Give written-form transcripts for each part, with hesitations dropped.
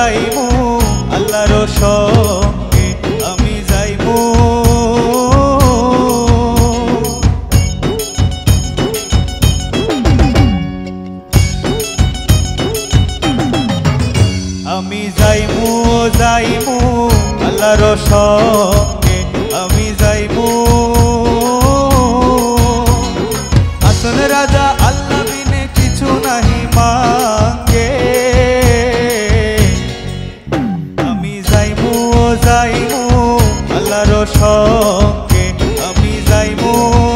যাইমু আল্লাহর সঙ্গে আমি যাইমু আমি যাইমু যাইমু আল্লাহর সঙ্গে আমি যাইমু আসল রাজা আল্লাহ বিনে কিছু নাহি মাঙ্গে আমি যাইমু যাইমু আল্লাহর সঙ্গে আমি যাইমু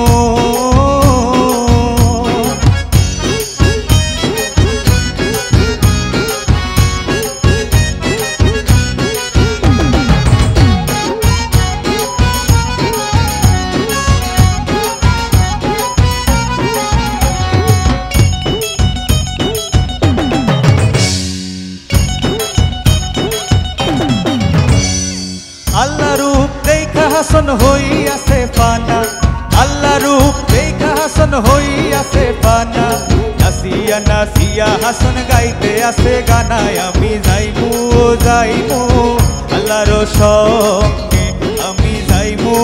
আল্লাহ রূপ দেখা হাসন হইয়াছে পানা আল্লাহ রূপ দেখা হাসন হইয়াছে পানা নাসিয়া নাসিয়া হাসন গাইতে আছে গানায় আমি যাইমু যাইমু আল্লাহর সঙ্গে আমি যাইমু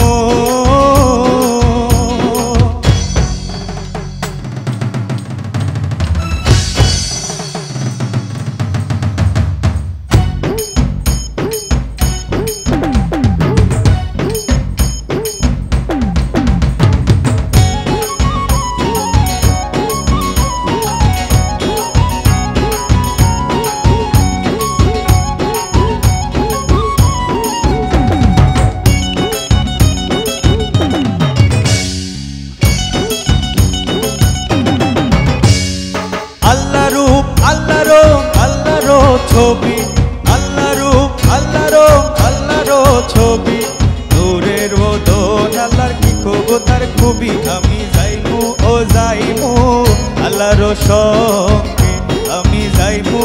ছবি আল্লাহ রূপ আল্লাহ রং আল্লাহর ছবি নূরের বদন আল্লাহর কি খবর তার খুবই আমি যাইমু ও যাইমু আল্লাহর সঙ্গে আমি যাইমু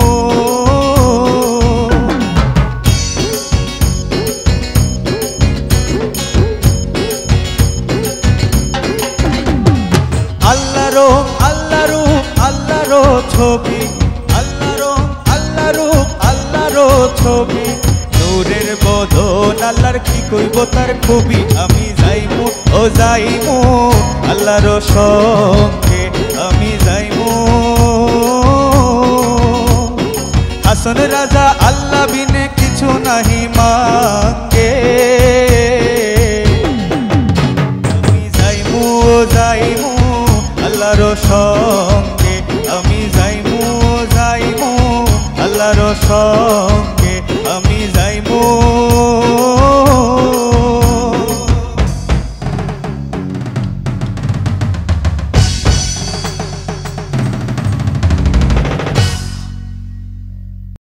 আল্লাহ রং আল্লাহ রূপ আল্লাহর ছবি ছবি নূরের বদন আল্লাহর কি কইব তার খুবই আমি যাইমু ও যাইমু আল্লাহর সঙ্গে আমি যাইমু হাসন রাজা আল্লাহ বিনে কিছু নাহি মান